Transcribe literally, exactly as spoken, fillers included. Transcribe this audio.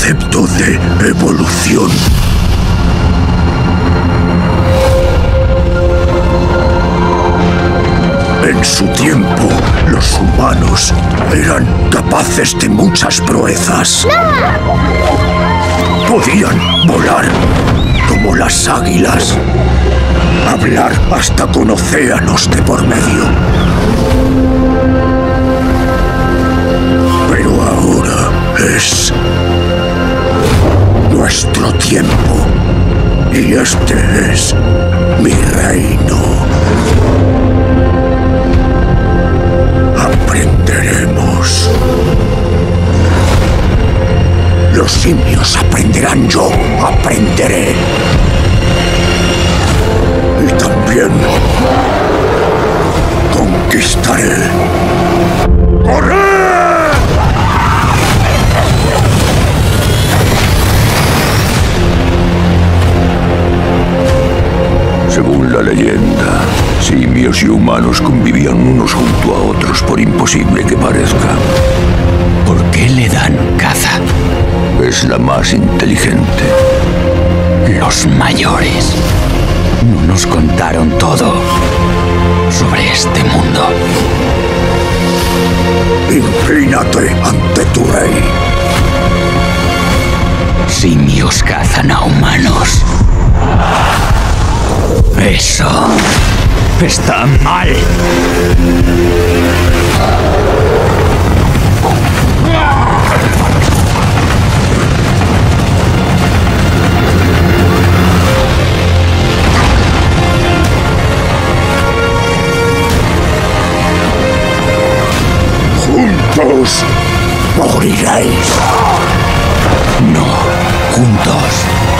concepto de evolución. En su tiempo, los humanos eran capaces de muchas proezas. Podían volar como las águilas, hablar hasta con océanos de por medio. Pero ahora es nuestro tiempo y este es mi reino. Aprenderemos. Los simios aprenderán, yo aprenderé. Y también conquistaré. ¡Corre! Según la leyenda, simios y humanos convivían unos junto a otros por imposible que parezca. ¿Por qué le dan caza? Es la más inteligente. Los mayores no nos contaron todo sobre este mundo. Inclínate ante tu rey. Simios cazan a humanos. Eso está mal. Juntos moriréis. No, juntos